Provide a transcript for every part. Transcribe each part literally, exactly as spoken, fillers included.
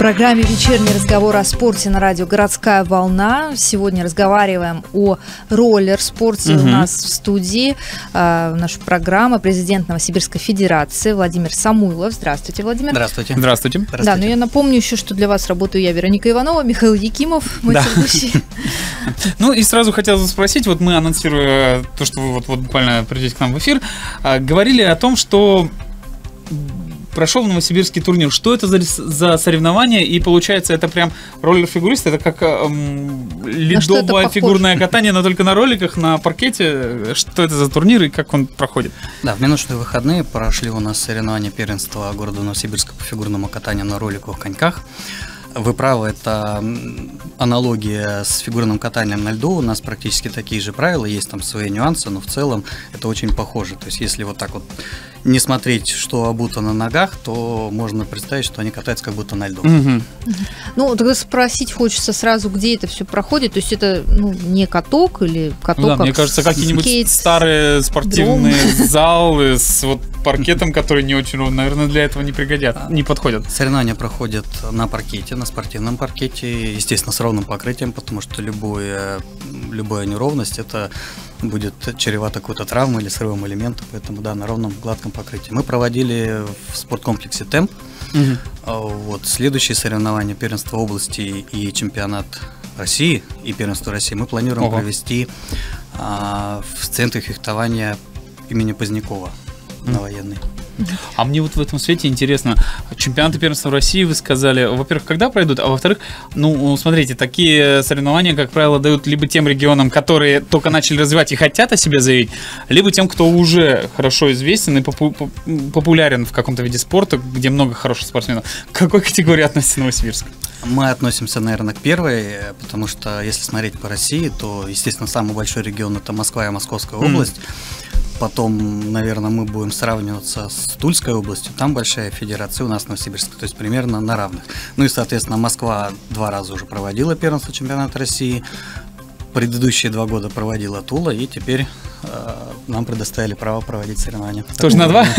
программе «Вечерний разговор о спорте» на радио «Городская волна». Сегодня разговариваем о роллер-спорте. Угу. У нас в студии э, наша программа президент Новосибирской Федерации Владимир Самуйлов. Здравствуйте, Владимир. Здравствуйте. Здравствуйте. Здравствуйте. Да, но я напомню еще, что для вас работаю я, Вероника Иванова, Михаил Якимов, мой ведущий. Ну и сразу хотел спросить, вот мы, анонсируя то, что вы вот, вот буквально придете к нам в эфир, говорили о том, что прошел новосибирский турнир. Что это за, за соревнование? И получается, это прям роллер-фигурист, это как эм, ледовое фигурное катание, но только на роликах, на паркете. Что это за турнир и как он проходит? Да, в минувшие выходные прошли у нас соревнования первенства города Новосибирска по фигурному катанию на роликовых коньках. Вы правы, это аналогия с фигурным катанием на льду. У нас практически такие же правила, есть там свои нюансы, но в целом это очень похоже. То есть если вот так вот не смотреть, что обуто на ногах, то можно представить, что они катаются как будто на льду. Угу. Ну, тогда спросить хочется сразу, где это все проходит. То есть это ну, не каток или каток, ну, да, как мне кажется, какие-нибудь скейт, старые спортивные дром. Залы с вот паркетом, который не очень ровно, наверное, для этого не пригодят, не подходят. Соревнования проходят на паркете, на спортивном паркете, естественно, с ровным покрытием, потому что любое, любая неровность это будет чревато какой-то травмой или срывом элемента, поэтому да, на ровном гладком покрытии. Мы проводили в спорткомплексе «Темп». Угу. Вот, следующие соревнования первенства области и чемпионат России и первенство России мы планируем Ого. провести а, в центре фехтования имени Позднякова на Военной. А мне вот в этом свете интересно, чемпионаты первенства России, вы сказали, во-первых, когда пройдут, а во-вторых, ну, смотрите, такие соревнования, как правило, дают либо тем регионам, которые только начали развивать и хотят о себе заявить, либо тем, кто уже хорошо известен и попу- популярен в каком-то виде спорта, где много хороших спортсменов. К какой категории относится Новосибирск? Мы относимся, наверное, к первой, потому что если смотреть по России, то, естественно, самый большой регион – это Москва и Московская mm. область. Потом, наверное, мы будем сравниваться с Тульской областью. Там большая федерация, у нас Новосибирск, то есть примерно на равных. Ну и, соответственно, Москва два раза уже проводила первенство чемпионата России. Предыдущие два года проводила Тула, и теперь э, нам предоставили право проводить соревнования. Тоже на два?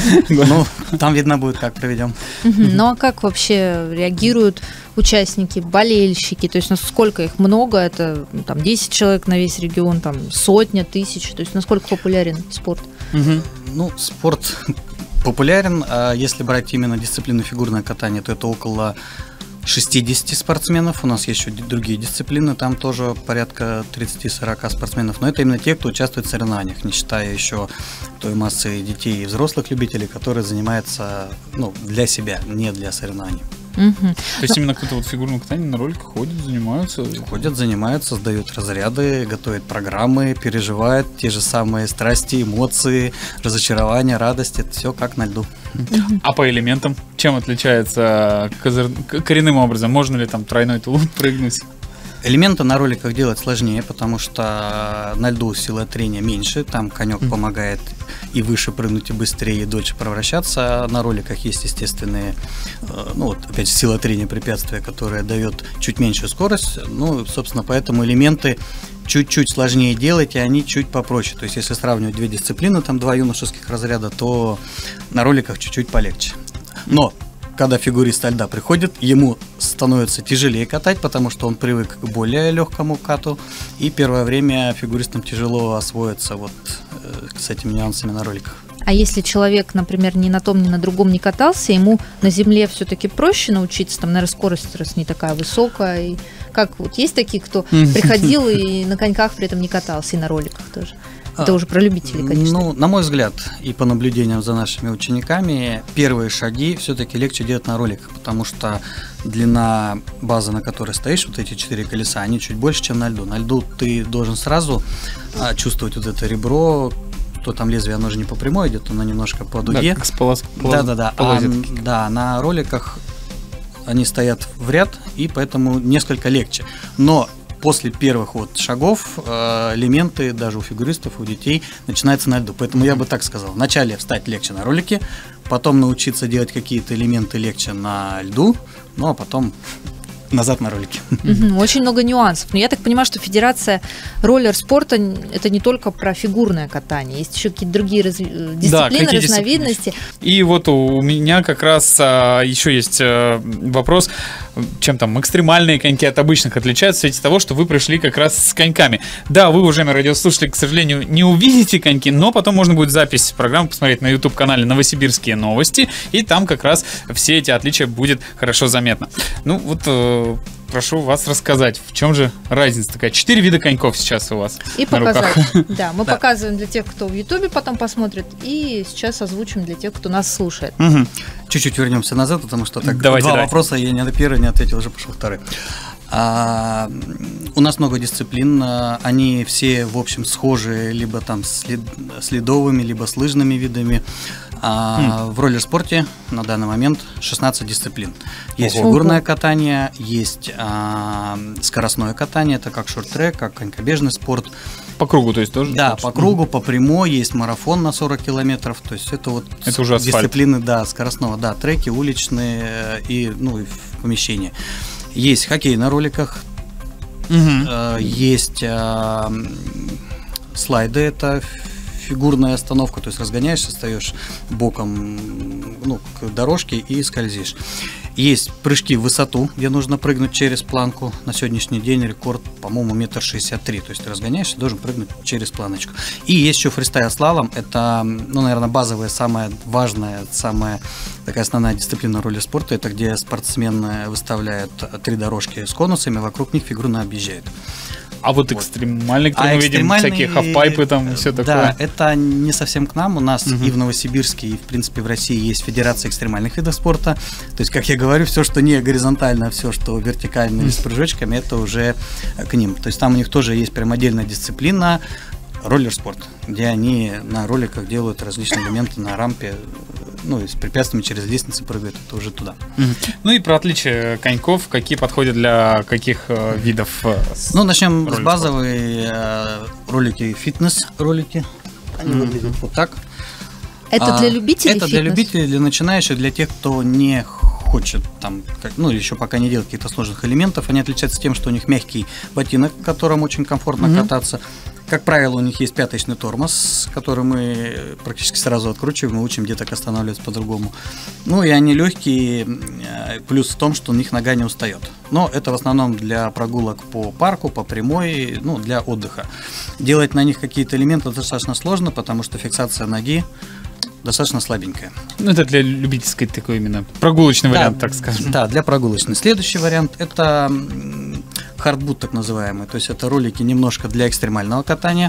Ну, там видно будет, как проведем. Ну, а как вообще реагируют участники, болельщики? То есть, насколько их много? Это там десять человек на весь регион, там сотня, тысяча. То есть, насколько популярен спорт? Ну, спорт популярен. А если брать именно дисциплину фигурное катание, то это около шестьдесят спортсменов, у нас есть еще другие дисциплины, там тоже порядка тридцать-сорок спортсменов, но это именно те, кто участвует в соревнованиях, не считая еще той массы детей и взрослых любителей, которые занимаются ну, для себя, не для соревнований. Угу. То есть именно кто-то вот фигурное катание на роликах ходят, занимаются? Ходят, занимаются, сдают разряды, готовят программы, переживают те же самые страсти, эмоции, разочарования, радость, это все как на льду. А по элементам чем отличается козыр... коренным образом? Можно ли там тройной тулуп прыгнуть? Элементы на роликах делать сложнее, потому что на льду сила трения меньше, там конек mm-hmm. помогает и выше прыгнуть, и быстрее, и дольше превращаться. На роликах есть естественные, ну вот опять же, сила трения препятствия, которая дает чуть меньшую скорость. Ну, собственно, поэтому элементы чуть-чуть сложнее делать, и они чуть попроще. То есть, если сравнивать две дисциплины, там два юношеских разряда, то на роликах чуть-чуть полегче. Но когда фигурист со льда приходит, ему становится тяжелее катать, потому что он привык к более легкому кату, и первое время фигуристам тяжело освоиться вот э, с этими нюансами на роликах. А если человек, например, ни на том, ни на другом не катался, ему на земле все-таки проще научиться, там, наверное, скорость раз не такая высокая, и как вот есть такие, кто приходил и на коньках при этом не катался, и на роликах тоже? Это а, уже про любителей, конечно. Ну, на мой взгляд, и по наблюдениям за нашими учениками, первые шаги все-таки легче делать на роликах, потому что длина базы, на которой стоишь, вот эти четыре колеса, они чуть больше, чем на льду. На льду ты должен сразу а, чувствовать вот это ребро, то там лезвие, оно же не по прямой идет, оно немножко по дуге. Да, с полос, полос, да, да, да. А, да, на роликах они стоят в ряд, и поэтому несколько легче. Но после первых вот шагов э, элементы даже у фигуристов, у детей начинаются на льду. Поэтому mm-hmm. я бы так сказал. Вначале встать легче на ролике, потом научиться делать какие-то элементы легче на льду, ну а потом назад на ролике. Угу, очень много нюансов. Но я так понимаю, что Федерация роллер-спорта – это не только про фигурное катание. Есть еще какие-то другие раз... дисциплины, да, разновидности. Дисциплины? И вот у меня как раз а, еще есть а, вопрос, чем там экстремальные коньки от обычных отличаются в свете того, что вы пришли как раз с коньками. Да, вы, уважаемые радиослушатели, к сожалению, не увидите коньки, но потом можно будет запись программы посмотреть на YouTube-канале «Новосибирские новости», и там как раз все эти отличия будет хорошо заметно. Ну вот, э, прошу вас рассказать, в чем же разница такая? Четыре вида коньков сейчас у вас и на показать. руках. Да, мы да. показываем для тех, кто в YouTube потом посмотрит, и сейчас озвучим для тех, кто нас слушает. Угу. Чуть-чуть вернемся назад, потому что так давайте, два давайте. вопроса, я не на первый не ответил, уже пошел второй. А, у нас много дисциплин, они все, в общем, схожи либо там с ледовыми, либо с лыжными видами. А, mm. В роллер-спорте на данный момент шестнадцать дисциплин. Есть Ого. фигурное катание, есть а, скоростное катание, это как шорт-трек, как конькобежный спорт. По кругу, то есть тоже? Да, по кругу, по прямой, есть марафон на сорок километров, то есть это вот это уже дисциплины, да, скоростного, да, треки, уличные и, ну, и в помещении. Есть хоккей на роликах, угу. э, есть э, слайды, это фигурная остановка, то есть разгоняешься, встаешь боком, ну, к дорожке и скользишь. Есть прыжки в высоту, где нужно прыгнуть через планку. На сегодняшний день рекорд, по-моему, метр шестьдесят три. То есть ты разгоняешься, должен прыгнуть через планочку. И есть еще фристайл-слалом. Это, ну, наверное, базовая, самая важная, самая такая основная дисциплина роллер-спорта. Это где спортсмен выставляет три дорожки с конусами, вокруг них фигурно объезжает. А вот экстремальные, которые а мы видим, всякие хафпайпы там и все такое. Да, это не совсем к нам. У нас угу. и в Новосибирске, и в принципе в России есть Федерация экстремальных видов спорта. То есть, как я говорю, все, что не горизонтально, все, что вертикально или с прыжочками, это уже к ним. То есть там у них тоже есть прям отдельная дисциплина роллер-спорт, где они на роликах делают различные элементы на рампе, ну, и с препятствиями через лестницы прыгают, это уже туда. Mm-hmm. Ну и про отличия коньков, какие подходят для каких э, видов? Э, ну, начнем с базовой э, ролики, фитнес-ролики. Они mm-hmm. выглядят вот так. Это а, для любителей Это фитнес? для любителей, для начинающих, для тех, кто не хочет там, как, ну, или еще пока не делает каких-то сложных элементов. Они отличаются тем, что у них мягкий ботинок, в котором очень комфортно mm-hmm. кататься. Как правило, у них есть пяточный тормоз, который мы практически сразу откручиваем и учим деток останавливаться по-другому. Ну и они легкие, плюс в том, что у них нога не устает. Но это в основном для прогулок по парку, по прямой, ну, для отдыха. Делать на них какие-то элементы достаточно сложно, потому что фиксация ноги достаточно слабенькая. Ну, это для любительской такой именно прогулочный да, вариант, так скажем. Да, для прогулочной. Следующий вариант – это хардбут, так называемый. То есть это ролики немножко для экстремального катания,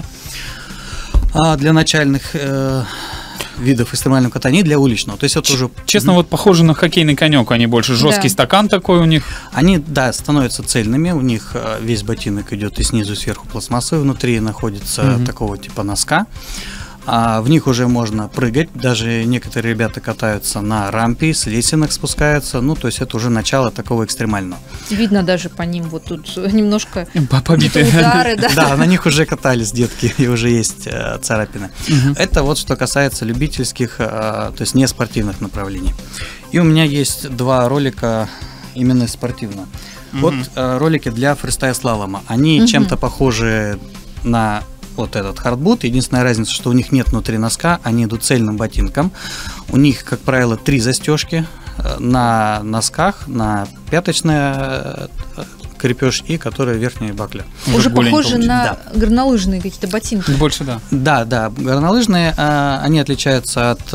а для начальных э, видов экстремального катания и для уличного. То есть это уже... Честно, mm-hmm. вот похоже на хоккейный конек, они больше жесткий да. стакан такой у них. Они, да, становятся цельными, у них весь ботинок идет и снизу, и сверху пластмассовый, внутри находится mm-hmm. такого типа носка. А в них уже можно прыгать, даже некоторые ребята катаются на рампе, с лесенок спускаются, ну, то есть это уже начало такого экстремального. Видно даже по ним, вот тут немножко побитые удары, да. Да, на них уже катались детки, и уже есть э, царапины. Угу. Это вот что касается любительских, э, то есть не спортивных направлений. И у меня есть два ролика именно спортивного. Угу. Вот э, ролики для фристайл-слалома. Они угу. чем-то похожи на... вот этот хардбут. Единственная разница, что у них нет внутри носка, они идут цельным ботинком. У них, как правило, три застежки на носках, на пяточная крепеж и которая верхняя бакля. Уже похожи на да. горнолыжные какие-то ботинки. Больше, да. Да, да. Горнолыжные, они отличаются от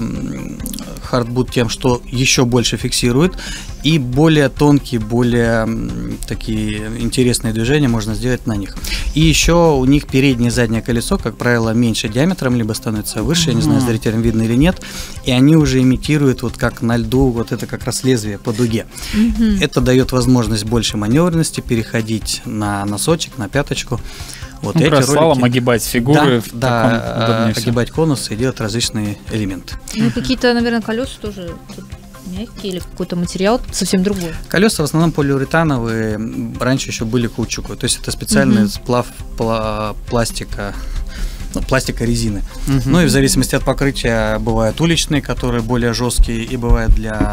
хардбут тем, что еще больше фиксируют и более тонкие, более такие интересные движения можно сделать на них. И еще у них переднее и заднее колесо, как правило, меньше диаметром, либо становится выше, mm-hmm. я не знаю, зрителям видно или нет, и они уже имитируют вот как на льду, вот это как раз лезвие по дуге. Mm-hmm. Это дает возможность больше маневренности, переходить на носочек, на пяточку. Вот ну, эти ролики, огибать фигуры, да, да, огибать конусы и делать различные элементы. Ну, какие-то, наверное, колеса тоже тут мягкие или какой-то материал совсем другой? Колеса в основном полиуретановые, раньше еще были каучуковые, то есть это специальный угу. сплав пла- пластика, ну, пластика резины. Угу. Ну и в зависимости от покрытия бывают уличные, которые более жесткие, и бывают для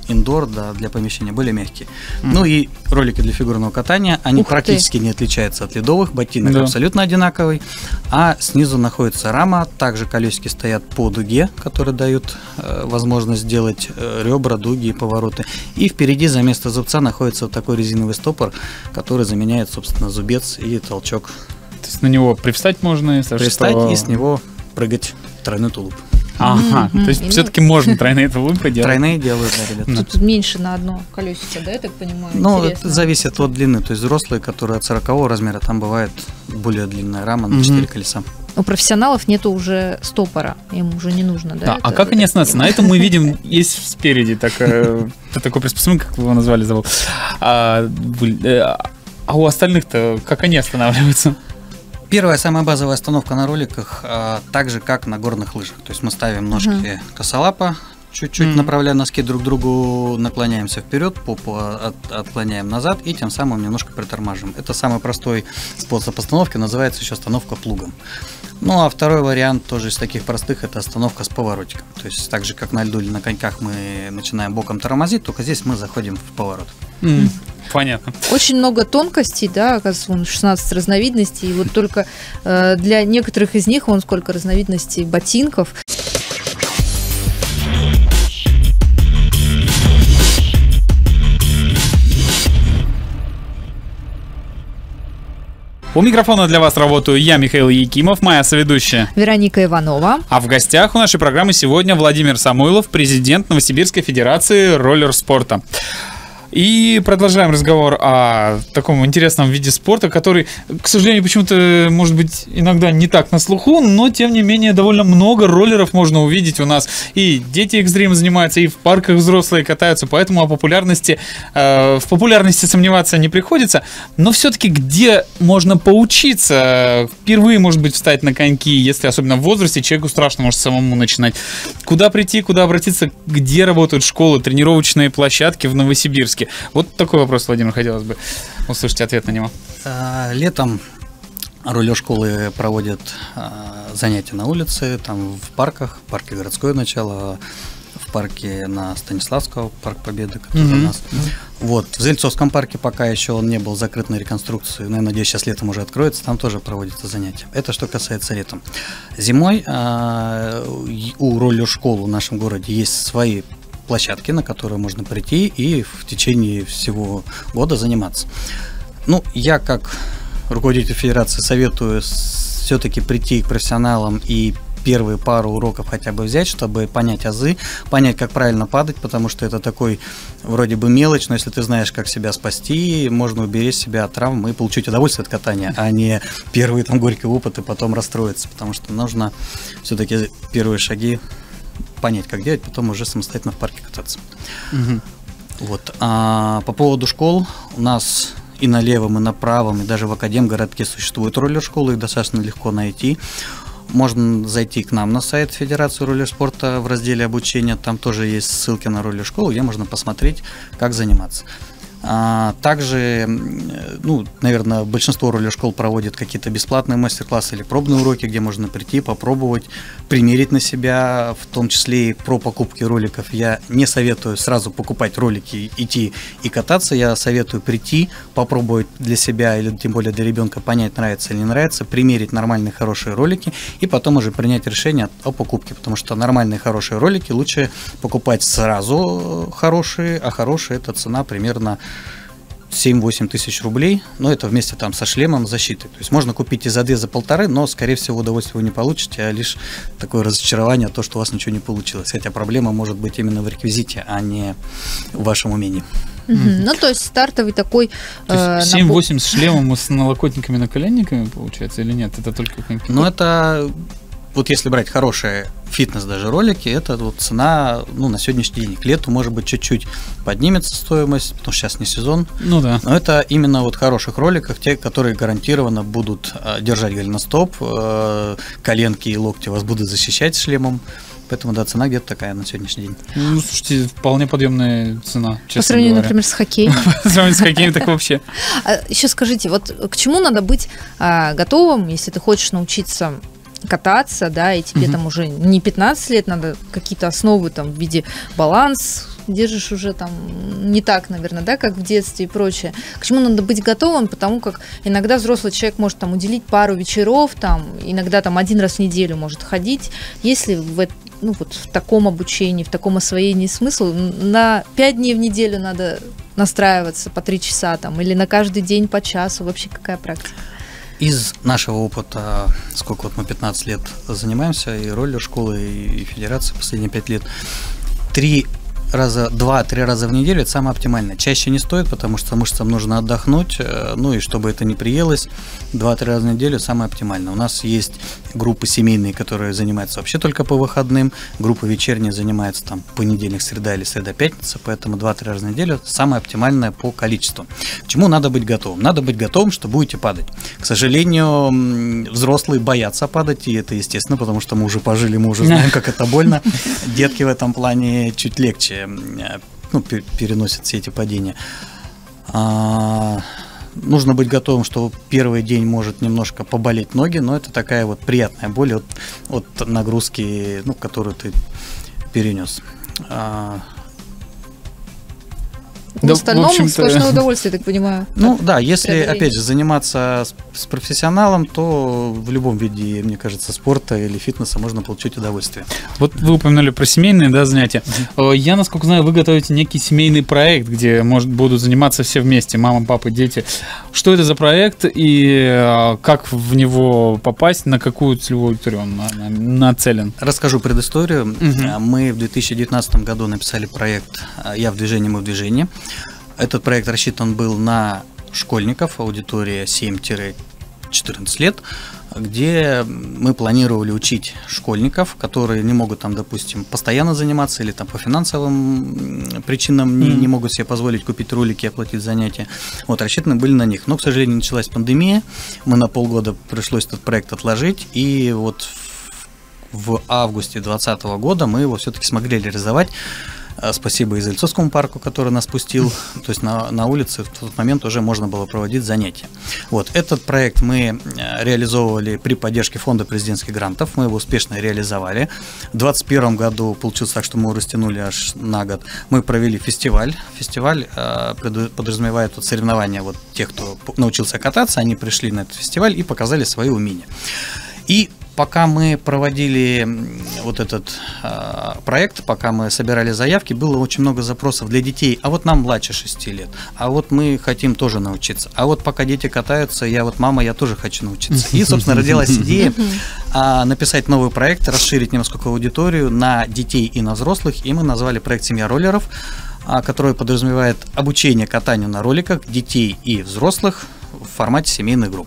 индор, да, для помещения, более мягкие. Mm. Ну и ролики для фигурного катания, они Ух практически ты. не отличаются от ледовых, ботинок да. абсолютно одинаковый, а снизу находится рама, также колесики стоят по дуге, которые дают э, возможность сделать э, ребра, дуги и повороты. И впереди за место зубца находится вот такой резиновый стопор, который заменяет, собственно, зубец и толчок. То есть на него привстать можно? Если привстать что... и с него прыгать тройной тулуп. Ага, mm-hmm. то есть mm-hmm. все-таки можно тройные тулупы делать? Тройные делают, да, ребята. Тут меньше на одно колесико, да, я так понимаю? Ну, это зависит от длины. То есть взрослые, которые от сорокового размера, там бывает более длинная рама на четыре mm-hmm. колеса. У профессионалов нету уже стопора, им уже не нужно, да? Да, это, а как они остановятся? На этом мы видим, есть спереди такое, такое приспособление, как вы его назвали, забыл. А, а у остальных-то как они останавливаются? Первая, самая базовая остановка на роликах, а, так же, как на горных лыжах. То есть мы ставим ножки uh-huh. косолапа, чуть-чуть mm-hmm. направляя носки друг к другу, наклоняемся вперед, попу от, отклоняем назад и тем самым немножко притормаживаем. Это самый простой способ остановки, называется еще остановка плугом. Ну а второй вариант тоже из таких простых, это остановка с поворотиком. То есть так же, как на льду или на коньках мы начинаем боком тормозить, только здесь мы заходим в поворот. Mm-hmm. Понятно. Очень много тонкостей, да, оказывается, шестнадцать разновидностей, и вот только э, для некоторых из них вон сколько разновидностей ботинков. У микрофона для вас работаю я, Михаил Якимов, моя соведущая Вероника Иванова. А в гостях у нашей программы сегодня Владимир Самойлов, президент Новосибирской федерации роллер-спорта. И продолжаем разговор о таком интересном виде спорта, который, к сожалению, почему-то, может быть, иногда не так на слуху, но, тем не менее, довольно много роллеров можно увидеть у нас. И дети экстрим занимаются, и в парках взрослые катаются, поэтому о популярности, э, в популярности сомневаться не приходится. Но все-таки где можно поучиться? Впервые, может быть, встать на коньки, если особенно в возрасте, человеку страшно, может, самому начинать. Куда прийти, куда обратиться, где работают школы, тренировочные площадки в Новосибирске? Вот такой вопрос, Владимир, хотелось бы услышать ответ на него. Летом роллер-школы проводят занятия на улице, там в парках, в парке «Городское начало», в парке на Станиславского, парк Победы, который mm-hmm. у нас. Mm-hmm. Вот. В Зельцовском парке пока еще он не был закрыт на реконструкцию, но я надеюсь, сейчас летом уже откроется, там тоже проводятся занятия. Это что касается летом. Зимой а, у роллер-школ в нашем городе есть свои площадки, на которые можно прийти и в течение всего года заниматься. Ну, я как руководитель федерации советую все-таки прийти к профессионалам и первые пару уроков хотя бы взять, чтобы понять азы, понять, как правильно падать, потому что это такой вроде бы мелочь, но если ты знаешь, как себя спасти, можно уберечь себя от травм и получить удовольствие от катания, а не первые там горькие опыты потом расстроиться, потому что нужно все-таки первые шаги понять, как делать, потом уже самостоятельно в парке кататься. Угу. Вот. А по поводу школ, у нас и на левом, и на правом, и даже в Академгородке существуют роллер-школы, их достаточно легко найти. Можно зайти к нам на сайт Федерации роллер-спорта в разделе обучения, там тоже есть ссылки на роллер-школу, где можно посмотреть, как заниматься. А также, ну, наверное, большинство роллер-школ проводят какие-то бесплатные мастер-классы или пробные уроки, где можно прийти, попробовать, примерить на себя, в том числе и про покупки роликов. Я не советую сразу покупать ролики, идти и кататься, я советую прийти, попробовать для себя или тем более для ребенка понять, нравится или не нравится, примерить нормальные хорошие ролики и потом уже принять решение о покупке, потому что нормальные хорошие ролики лучше покупать сразу хорошие, а хорошие — это цена примерно семь-восемь тысяч рублей, но это вместе там со шлемом защиты. То есть можно купить и за две, за полторы, но, скорее всего, удовольствие вы не получите, а лишь такое разочарование, то, что у вас ничего не получилось. Хотя проблема может быть именно в реквизите, а не в вашем умении. Угу. Mm-hmm. Ну, то есть стартовый такой... То есть семь-восемь с шлемом и с налокотниками, наколенниками, получается, или нет? Это только коньки? Ну, это... Вот если брать хорошие фитнес даже ролики, это вот цена, ну, на сегодняшний день. К лету, может быть, чуть-чуть поднимется стоимость, потому что сейчас не сезон. Ну да. Но это именно вот в хороших роликах, те, которые гарантированно будут э, держать голеностоп, э, коленки и локти вас будут защищать шлемом. Поэтому, да, цена где-то такая на сегодняшний день. Ну, слушайте, вполне подъемная цена, честно По сравнению, говоря. например, с хоккеем. По сравнению с хоккеем, так вообще. Еще скажите, вот к чему надо быть готовым, если ты хочешь научиться кататься, да, и тебе uh-huh. там уже не пятнадцать лет, надо какие-то основы там в виде баланс, держишь уже там не так, наверное, да, как в детстве и прочее. К чему надо быть готовым, потому как иногда взрослый человек может там уделить пару вечеров, там, иногда там один раз в неделю может ходить. Если в, ну, вот, в таком обучении, в таком освоении смысл, на пять дней в неделю надо настраиваться по три часа там, или на каждый день по часу, вообще какая практика? Из нашего опыта, сколько вот мы пятнадцать лет занимаемся, и роллер-школы, и федерации последние пять лет, три раза, два-три раза в неделю это самое оптимальное. Чаще не стоит, потому что мышцам нужно отдохнуть, ну и чтобы это не приелось, два-три раза в неделю самое оптимальное. У нас есть группы семейные, которые занимаются вообще только по выходным, группа вечерняя занимается там понедельник, среда или среда-пятница, поэтому два-три раза в неделю самое оптимальное по количеству. К чему надо быть готовым? Надо быть готовым, что будете падать. К сожалению, взрослые боятся падать, и это естественно, потому что мы уже пожили, мы уже знаем, как это больно. Детки в этом плане чуть легче, ну, переносят все эти падения. А, нужно быть готовым, что первый день может немножко поболеть ноги, но это такая вот приятная боль от, от нагрузки, ну, которую ты перенес. А, В да, остальном в сплошное удовольствие, я так понимаю. Ну да, если, опять же, заниматься с, с профессионалом, то в любом виде, мне кажется, спорта или фитнеса можно получить удовольствие. Вот вы упомянули про семейные, да, занятия. Mm-hmm. Я, насколько знаю, вы готовите некий семейный проект, где может, будут заниматься все вместе, мама, папа, дети. Что это за проект и как в него попасть, на какую целевую аудиторию он нацелен? Расскажу предысторию. Mm-hmm. Мы в две тысячи девятнадцатом году написали проект «Я в движении, мы в движении». Этот проект рассчитан был на школьников, аудитория семь-четырнадцать лет, где мы планировали учить школьников, которые не могут там, допустим, постоянно заниматься или там по финансовым причинам не, не могут себе позволить купить ролики и оплатить занятия. Вот, рассчитаны были на них. Но, к сожалению, началась пандемия, мы на полгода пришлось этот проект отложить, и вот в августе двадцатого года мы его все-таки смогли реализовать. Спасибо и Зальцовскому парку, который нас пустил. То есть на, на улице в тот момент уже можно было проводить занятия. Вот, этот проект мы реализовывали при поддержке фонда президентских грантов. Мы его успешно реализовали. В двадцать первом году получилось так, что мы его растянули аж на год. Мы провели фестиваль. Фестиваль э, подразумевает вот соревнования вот тех, кто научился кататься. Они пришли на этот фестиваль и показали свои умения. И пока мы проводили вот этот э, проект, пока мы собирали заявки, было очень много запросов для детей. А вот нам младше шести лет, а вот мы хотим тоже научиться. А вот пока дети катаются, я вот мама, я тоже хочу научиться. И, собственно, родилась идея э, написать новый проект, расширить немножко аудиторию на детей и на взрослых. И мы назвали проект «Семья роллеров», э, который подразумевает обучение катанию на роликах детей и взрослых в формате семейных групп.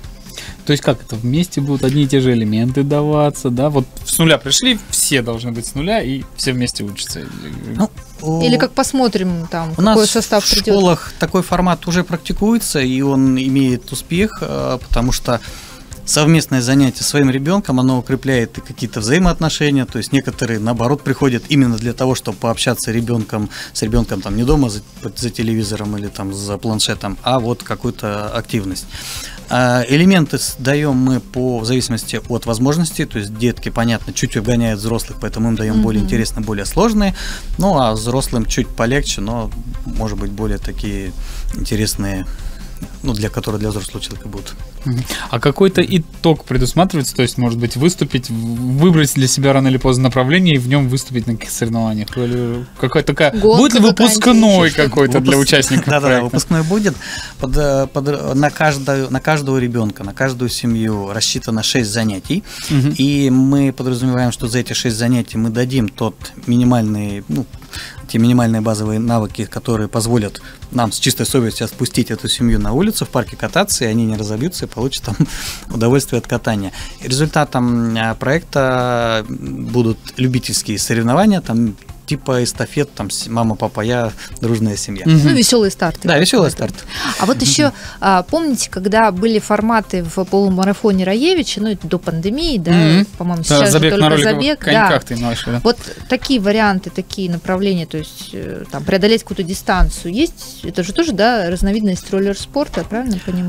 То есть как это, вместе будут одни и те же элементы даваться, да? Вот с нуля пришли, все должны быть с нуля, и все вместе учатся. Ну, или как посмотрим, там, у какой нас состав в придет. В школах такой формат уже практикуется, и он имеет успех, потому что совместное занятие своим ребенком, оно укрепляет и какие-то взаимоотношения, то есть некоторые, наоборот, приходят именно для того, чтобы пообщаться ребенком, с ребенком там не дома за, за телевизором или там за планшетом, а вот какую-то активность. Элементы даем мы по, в зависимости от возможностей, то есть детки, понятно, чуть обгоняют взрослых, поэтому им даем mm-hmm. более интересные, более сложные, ну а взрослым чуть полегче, но, может быть, более такие интересные, ну, для которых для взрослого человека будут. А какой-то итог предусматривается, то есть, может быть, выступить, выбрать для себя рано или поздно направление и в нем выступить на каких-то соревнованиях? Или какая-то такая... Гонка будет ли выпускной какой-то Выпуск... для участников да, проекта? Да, выпускной будет. Под, под, на, каждую, на каждого ребенка, на каждую семью рассчитано шесть занятий. Угу. И мы подразумеваем, что за эти шесть занятий мы дадим тот минимальный... Ну, те минимальные базовые навыки, которые позволят нам с чистой совестью отпустить эту семью на улицу, в парке кататься, и они не разобьются и получат там удовольствие от катания. И результатом проекта будут любительские соревнования, там типа эстафет, там мама, папа, я, дружная семья. Угу. Ну, веселые старты. Да, веселый старт. А вот еще, помните, когда были форматы в полумарафоне Раевича, ну, это до пандемии, да, mm-hmm. по-моему, сейчас да, забег только на забег. Да. Ты наши, да. Вот такие варианты, такие направления, то есть там преодолеть какую-то дистанцию, есть, это же тоже, да, разновидность роллер-спорта, правильно понимаю?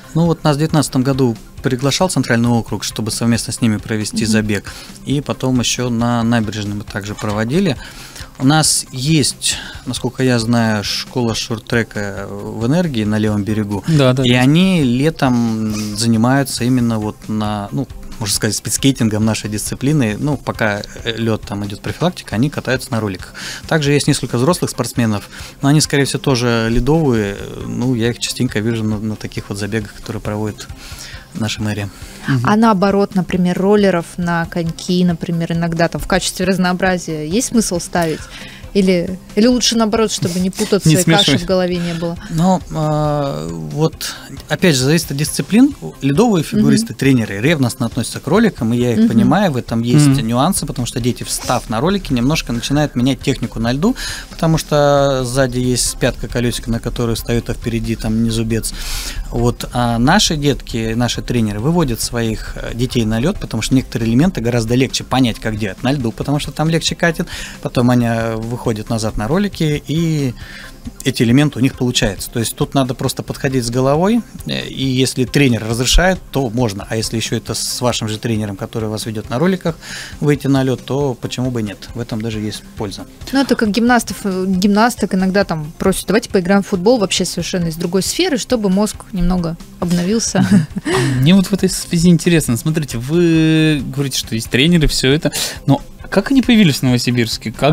Ну вот нас в две тысячи девятнадцатом году приглашал Центральный округ, чтобы совместно с ними провести mm-hmm. забег. И потом еще на набережной мы также проводили. У нас есть, насколько я знаю, школа шорт-трека в Энергии на левом берегу. Да, да, и да. они летом занимаются именно вот на, ну, можно сказать, спидскейтингом нашей дисциплины. Ну, пока лед там идет профилактика, они катаются на роликах. Также есть несколько взрослых спортсменов, но они, скорее всего, тоже ледовые. Ну, я их частенько вижу на, на таких вот забегах, которые проводит наша мэрия. А наоборот, например, роллеров на коньки, например, иногда там в качестве разнообразия есть смысл ставить? Или, или лучше наоборот, чтобы не путаться, не и каши в голове не было? Ну, э, вот, опять же, зависит от дисциплин. Ледовые фигуристы, uh-huh. тренеры ревностно относятся к роликам, и я их uh-huh. понимаю, в этом есть uh-huh. нюансы, потому что дети, встав на ролики, немножко начинают менять технику на льду, потому что сзади есть пятка колесика, на которую встают, а впереди там не зубец. Вот, а наши детки, наши тренеры выводят своих детей на лед, потому что некоторые элементы гораздо легче понять, как делать на льду, потому что там легче катит, потом они выходят назад на ролики, и эти элементы у них получаются. То есть тут надо просто подходить с головой, и если тренер разрешает, то можно. А если еще это с вашим же тренером, который вас ведет на роликах, выйти на лед, то почему бы нет? В этом даже есть польза. Ну, это как гимнастов, гимнасток иногда там просят, давайте поиграем в футбол вообще совершенно из другой сферы, чтобы мозг немного обновился. Мне вот в этой связи интересно. Смотрите, вы говорите, что есть тренеры, все это, но как они появились в Новосибирске? Как,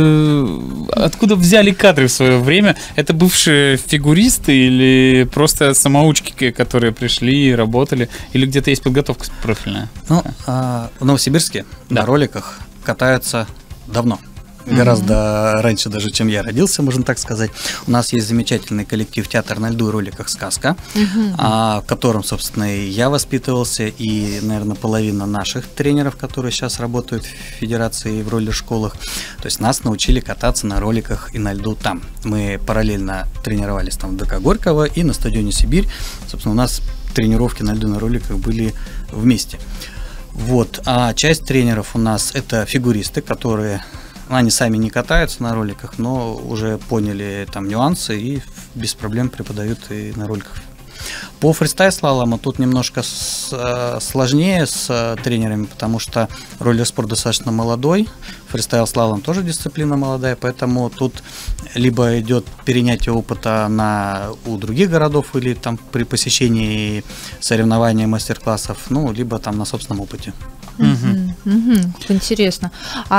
откуда взяли кадры в свое время? Это бывшие фигуристы или просто самоучки, которые пришли и работали? Или где-то есть подготовка профильная? Ну, а, в Новосибирске да. на роликах катаются давно. Гораздо mm-hmm. раньше даже, чем я родился, можно так сказать. У нас есть замечательный коллектив «Театр на льду» и роликах «Сказка», mm-hmm. а, в котором, собственно, и я воспитывался, и, наверное, половина наших тренеров, которые сейчас работают в федерации и в роллер-школах. То есть нас научили кататься на роликах и на льду там. Мы параллельно тренировались там в ДК Горького и на стадионе «Сибирь». Собственно, у нас тренировки на льду и на роликах были вместе. Вот. А часть тренеров у нас это фигуристы, которые... Они сами не катаются на роликах, но уже поняли там нюансы и без проблем преподают и на роликах. По фристайл-слалому тут немножко с, сложнее с тренерами, потому что роллер-спорт достаточно молодой, фристайл-слалом тоже дисциплина молодая, поэтому тут либо идет перенятие опыта на, у других городов или там при посещении соревнований, мастер-классов, ну, либо там на собственном опыте. Угу, угу, интересно.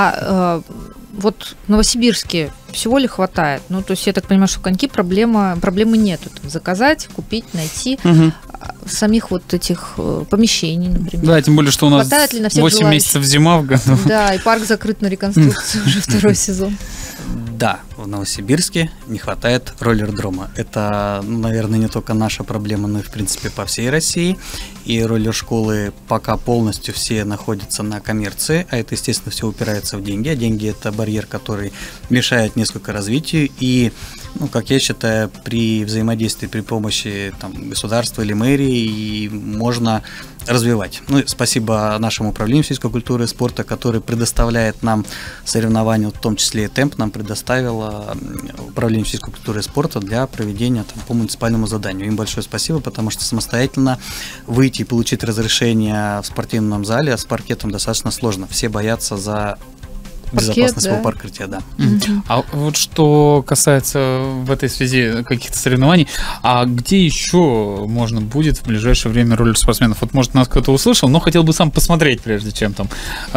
А э, вот в Новосибирске всего ли хватает? Ну, то есть я так понимаю, что коньки проблема, проблемы нету. Там, заказать, купить, найти. Угу. Самих вот этих э, помещений, например. Да, тем более, что у нас восемь желающих? месяцев зима в году. Да, и парк закрыт на реконструкцию уже второй сезон. Да, в Новосибирске не хватает роллер-дрома. Это, наверное, не только наша проблема, но и, в принципе, по всей России. И роллер-школы пока полностью все находятся на коммерции, а это, естественно, все упирается в деньги. А деньги – это барьер, который мешает несколько развитию. И, ну, как я считаю, при взаимодействии, при помощи там, государства или мэрии можно развивать. Ну, спасибо нашему управлению физической культуры и спорта, который предоставляет нам соревнования, в том числе и темп нам предоставило управление физической культуры и спорта для проведения там, по муниципальному заданию. Им большое спасибо, потому что самостоятельно выйти и получить разрешение в спортивном зале, а с паркетом достаточно сложно. Все боятся за безопасность своего да? покрытия, да. Mm-hmm. А вот что касается в этой связи каких-то соревнований, а где еще можно будет в ближайшее время роллер-спортсменов? Вот, может, нас кто-то услышал, но хотел бы сам посмотреть, прежде чем там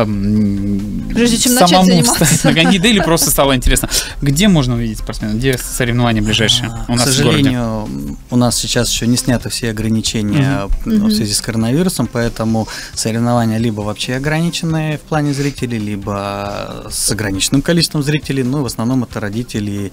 эм, прежде чем начать заниматься. На коньки, да, или просто стало интересно. Где можно увидеть спортсменов? Где соревнования ближайшие? А, у нас, к сожалению, у нас сейчас еще не сняты все ограничения mm-hmm. в связи с коронавирусом, поэтому соревнования либо вообще ограничены в плане зрителей, либо с ограниченным количеством зрителей, но в основном это родители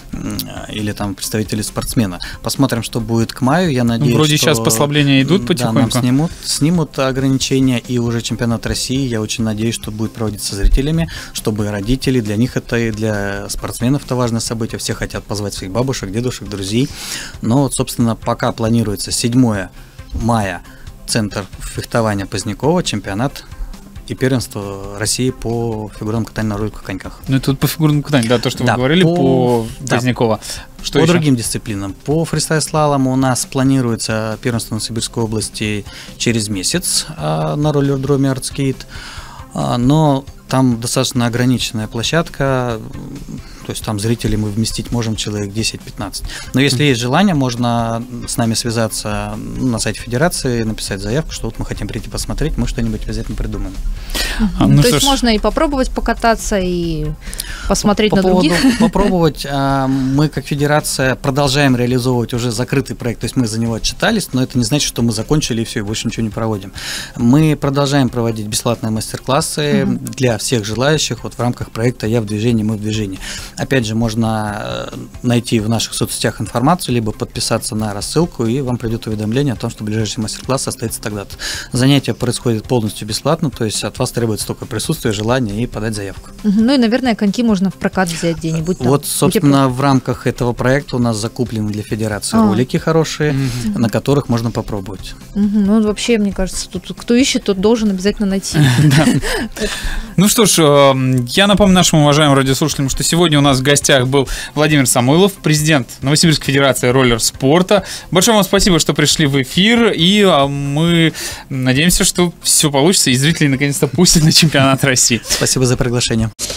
или там представители спортсмена. Посмотрим, что будет к маю. Я надеюсь, ну, вроде что, сейчас послабления идут потихоньку. Да, нам снимут, снимут ограничения, и уже чемпионат России, я очень надеюсь, что будет проводиться зрителями, чтобы родители, для них это и для спортсменов это важное событие. Все хотят позвать своих бабушек, дедушек, друзей. Но вот, собственно, пока планируется седьмое мая центр фехтования Позднякова, чемпионат и первенство России по фигурному катанию на роликовых коньках. Ну, это вот по фигурному катанию, да, то, что да, вы говорили, по, по да, Позднякова. Что по еще? другим дисциплинам. По фристайл-слалому у нас планируется первенство Новосибирской области через месяц на роллердроме «Артскейт», но там достаточно ограниченная площадка, то есть там зрителей мы вместить можем человек десять-пятнадцать. Но если есть желание, можно с нами связаться на сайте Федерации, написать заявку, что вот мы хотим прийти посмотреть, мы что-нибудь обязательно придумаем. А, ну, то есть ж... можно и попробовать покататься, и посмотреть по, на по других. Поводу попробовать, мы как Федерация продолжаем реализовывать уже закрытый проект, то есть мы за него отчитались, но это не значит, что мы закончили и все, и больше ничего не проводим. Мы продолжаем проводить бесплатные мастер-классы mm-hmm. для всех желающих вот в рамках проекта «Я в движении, мы в движении». Опять же, можно найти в наших соцсетях информацию, либо подписаться на рассылку, и вам придет уведомление о том, что ближайший мастер-класс состоится тогда-то. Занятие происходит полностью бесплатно, то есть от вас требуется только присутствие, желание и подать заявку. Ну и, наверное, коньки можно в прокат взять где-нибудь. Там, вот, собственно, где... в рамках этого проекта у нас закуплены для Федерации а. ролики хорошие, mm-hmm. на которых можно попробовать. Mm-hmm. Ну, вообще, мне кажется, тут кто ищет, тот должен обязательно найти. Ну что ж, я напомню нашим уважаемым радиослушателям, что сегодня у нас в гостях был Владимир Самойлов, президент Новосибирской Федерации роллер-спорта. Большое вам спасибо, что пришли в эфир, и мы надеемся, что все получится, и зрители наконец-то пустят на чемпионат России. Спасибо за приглашение.